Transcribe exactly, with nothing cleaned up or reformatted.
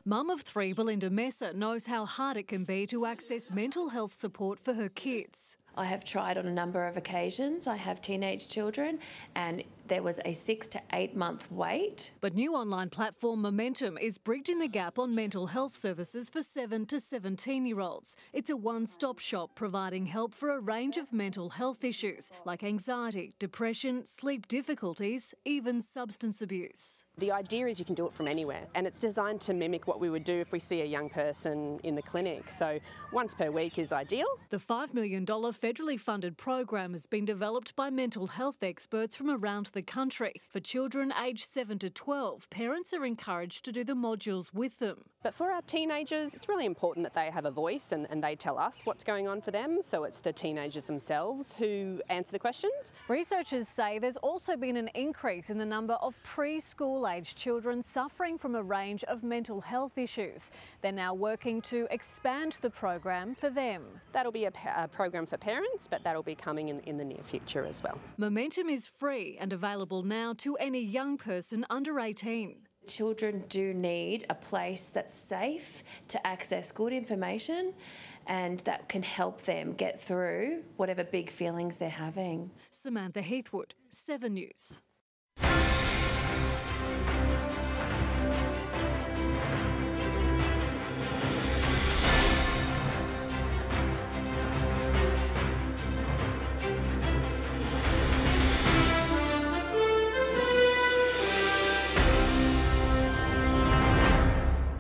Mum of three, Belinda Messer, knows how hard it can be to access mental health support for her kids. I have tried on a number of occasions. I have teenage children and there was a six to eight month wait. But new online platform Momentum is bridging the gap on mental health services for seven to seventeen year olds. It's a one-stop shop providing help for a range of mental health issues like anxiety, depression, sleep difficulties, even substance abuse. The idea is you can do it from anywhere, and it's designed to mimic what we would do if we see a young person in the clinic. So once per week is ideal. The five million dollars federally funded program has been developed by mental health experts from around the country. For children aged seven to twelve, parents are encouraged to do the modules with them. But for our teenagers, it's really important that they have a voice and, and they tell us what's going on for them. So it's the teenagers themselves who answer the questions. Researchers say there's also been an increase in the number of preschool-aged children suffering from a range of mental health issues. They're now working to expand the program for them. That'll be a, a program for parents, but that'll be coming in, in the near future as well. Momentum is free and available now to any young person under eighteen. Children do need a place that's safe to access good information and that can help them get through whatever big feelings they're having. Samantha Heathwood, Seven News.